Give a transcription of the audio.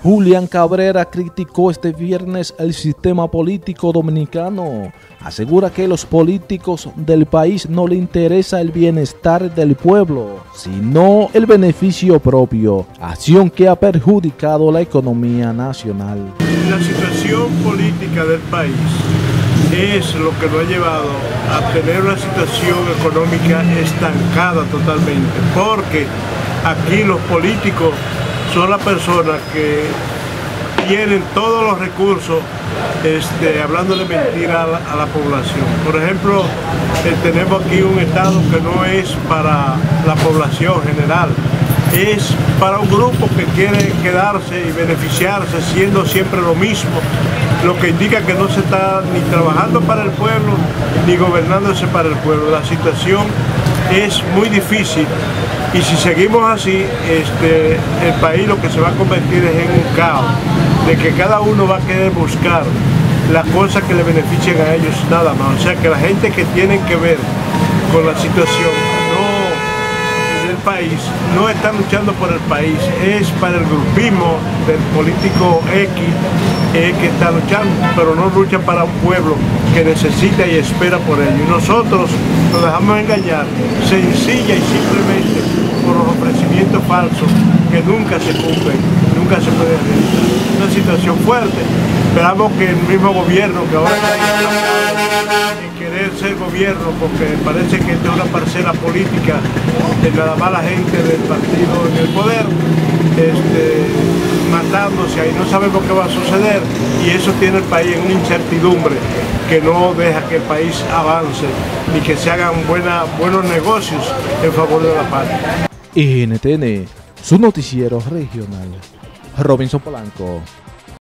Julián Cabrera criticó este viernes el sistema político dominicano. Asegura que a los políticos del país no le interesa el bienestar del pueblo, sino el beneficio propio, acción que ha perjudicado la economía nacional. La situación política del país es lo que lo ha llevado a tener una situación económica estancada totalmente, porque aquí los políticos son las personas que tienen todos los recursos hablándole mentira a la población. Por ejemplo, tenemos aquí un estado que no es para la población general, es para un grupo que quiere quedarse y beneficiarse siendo siempre lo mismo, lo que indica que no se está ni trabajando para el pueblo ni gobernándose para el pueblo. La situación es muy difícil y si seguimos así, el país lo que se va a convertir es en un caos, de que cada uno va a querer buscar las cosas que le beneficien a ellos nada más. O sea que la gente que tiene que ver con la situación del país no está luchando por el país, es para el grupismo del político X que está luchando, pero no lucha para un pueblo que necesita y espera por ello. Y nosotros nos dejamos engañar sencilla y simplemente por los ofrecimientos falsos que nunca se cumplen, nunca se puede realizar. Una situación fuerte. Esperamos que el mismo gobierno que ahora está en querer ser gobierno, porque parece que esta es una parcela política de nada más la gente del partido en el poder, matándose ahí, no sabemos qué va a suceder y eso tiene el país en una incertidumbre que no deja que el país avance ni que se hagan buenos negocios en favor de la patria. NTN, su noticiero regional. Robinson Polanco.